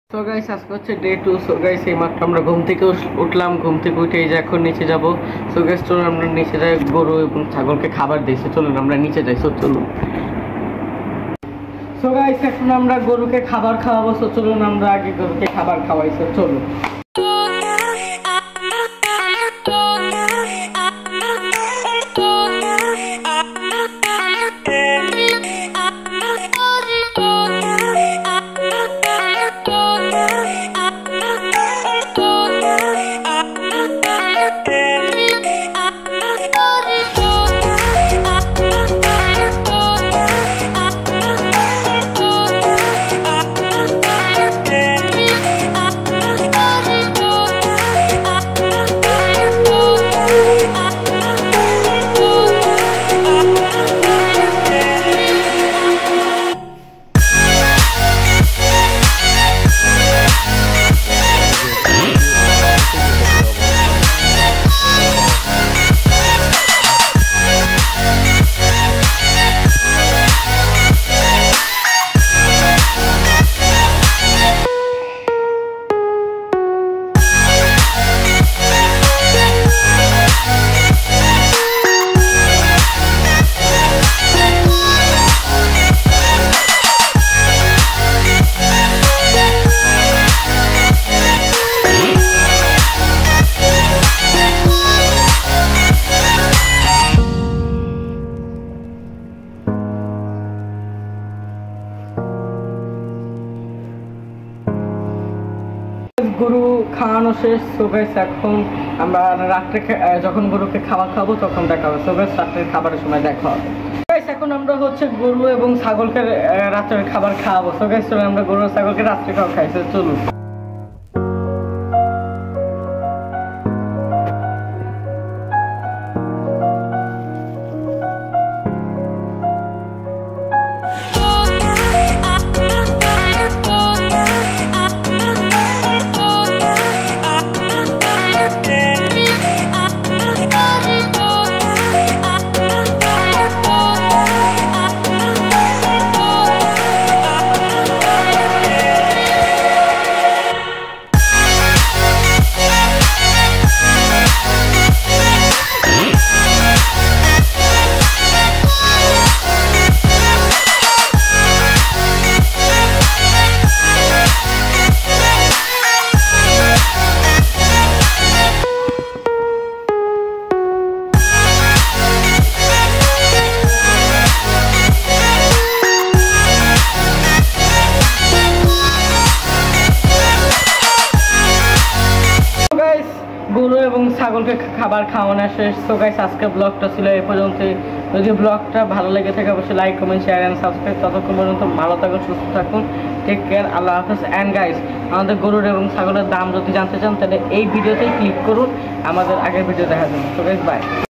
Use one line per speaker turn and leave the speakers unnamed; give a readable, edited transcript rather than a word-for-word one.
So guys আজকে হচ্ছে day 2। So guys এইমাত্র আমরা ঘুম থেকে উঠলাম, ঘুম থেকে উঠে এই যে এখন নিচে যাব। সো গাইস চলুন আমরা নিচে যাই, গরু এবং ছাগলকে খাবার দিয়েছে, চলুন আমরা নিচে যাই। চলুন। সো গাইস এখন আমরা গরুকে খাবার খাওয়াবো। সো চলুন আমরা আগে গরুকে খাবার খাওয়াই। সো চলুন। গরু খাওয়ানো শেষ। সো গাইস এখন আমরা রাত্রে যখন গরুকে খাবার খাবো তখন দেখা হবে। সো গাইস রাত্রের খাবারের সময় দেখা হবে। গাইস এখন আমরা হচ্ছে গরু এবং ছাগলকে রাত্রের খাবার খাওয়াবো। সো গাইস চলুন আমরা গরু ছাগলকে রাত্রে খাবার খাই। সো চলুন। গরু এবং ছাগলকে খাবার খাওয়ানো শেষ। সো গাইস আজকে ব্লগটা ছিল এই পর্যন্তই। যদি ব্লগটা ভালো লেগে থাকে অবশ্যই like, comment, share and subscribe. ততক্ষণ পর্যন্ত ভালো থাকুন, সুস্থ থাকুন। টেক কেয়ার, আল্লাহ হাফেজ। অ্যান্ড গাইস আমাদের গরুর এবং ছাগলের দাম যদি জানতে চান তাহলে এই ভিডিওতেই ক্লিক করুন আমাদের আগের ভিডিও দেখার জন্য। So guys by.